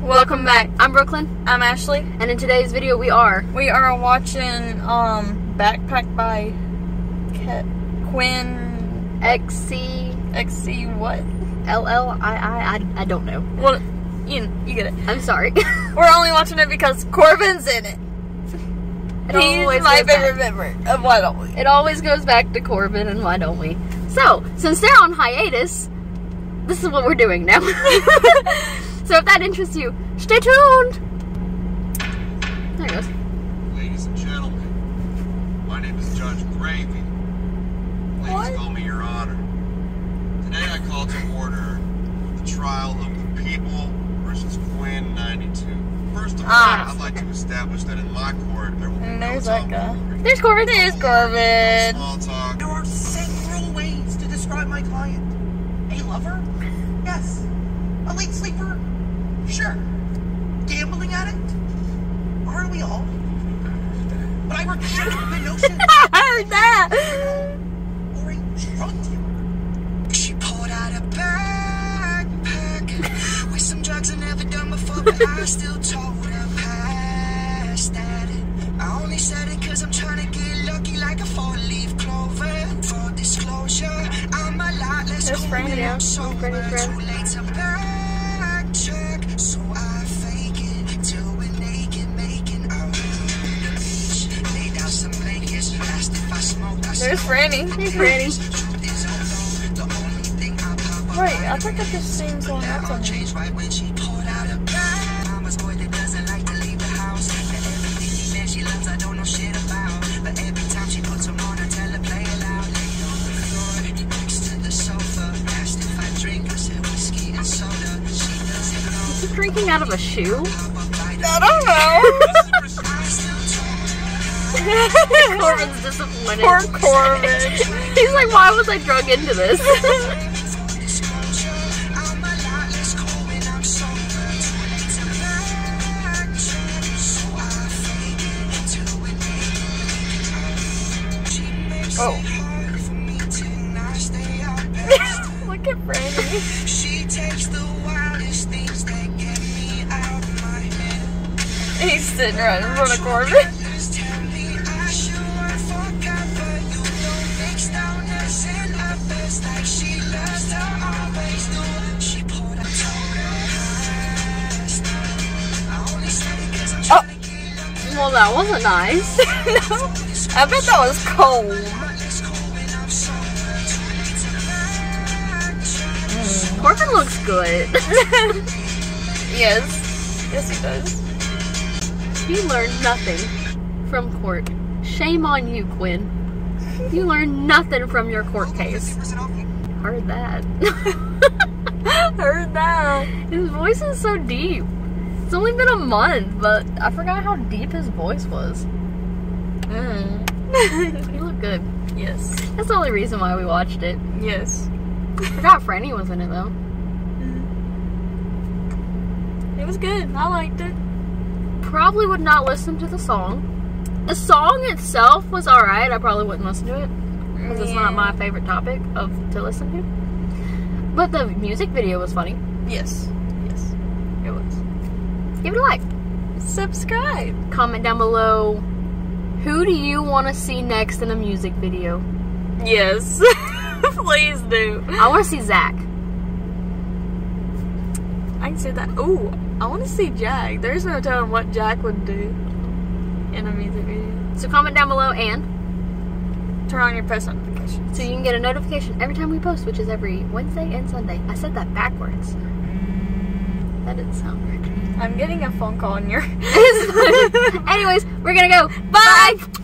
Welcome back. I'm Brooklyn. I'm Ashley. And in today's video we are watching Backpack by Quinn XC what? LLII. I don't know. Well, you get it. I'm sorry. We're only watching it because Corbin's in it. He's my favorite member of Why Don't We. It always goes back to Corbin and Why Don't We. So, since they're on hiatus, this is what we're doing now. So if that interests you, stay tuned. There it goes. Ladies and gentlemen, my name is Judge Gravy. Please call me Your Honor. Today I call to order the trial of the People versus Quinn 92. First of all, I'd like to establish that in my court there will be no tomfoolery. There's Corbin. There's Corbin. No small talk. There are several ways to describe my client. A lover? Yes. A late sleeper? Sure. Gambling addict? Aren't we all? But I reject the notion. I heard that. Or a drug dealer. She pulled out a backpack with some drugs I never done before, but I still told her past that. I only said it cause I'm trying to get lucky like a 4-leaf clover. For disclosure, I'm a lot less cool when I'm sober. Too late to backtrack, so I fake it till we're naked, making out on the beach. Lay down some blankets, last if I smoke, I There's Franny. There's Franny. Wait, I think I just seen someone else on change right when she pulled out a bag. Mama's boy that doesn't like to leave the house. That everything man she loves I don't know shit about. But every time she puts them on, I tell her play it loud. Laid on the floor next to the sofa. Asked if I drink, I said whiskey and soda. She doesn't know. Is he drinking out of a shoe? I don't know. Corbin's disappointed. Poor Corbin. He's like, why was I drug into this? Oh. Look at Franny. She takes the wildest things that get me out of my head. He's sitting right in front of Corbin. Oh. Well, that wasn't nice. No. I bet that was cold. Corbin looks good. Yes. Yes, he does. You learned nothing from court. Shame on you, Quinn. You learned nothing from your court case. Heard that. Heard that. His voice is so deep. It's only been a month, but I forgot how deep his voice was. He looked good. Yes. That's the only reason why we watched it. Yes. I forgot Franny was in it, though. It was good. I liked it. Probably would not listen to the song. The song itself was alright. I probably wouldn't listen to it. Because it's not my favorite topic to listen to. But the music video was funny. Yes. Yes. It was. Give it a like. Subscribe. Comment down below, who do you want to see next in a music video? Yes. Please do. I want to see Zach. I can see that. Ooh, I want to see Jack. There's no telling what Jack would do in a music video. So comment down below and turn on your post notifications so you can get a notification every time we post, which is every Wednesday and Sunday. I said that backwards. That didn't sound right. I'm getting a phone call on your... Anyways, we're gonna go. Bye!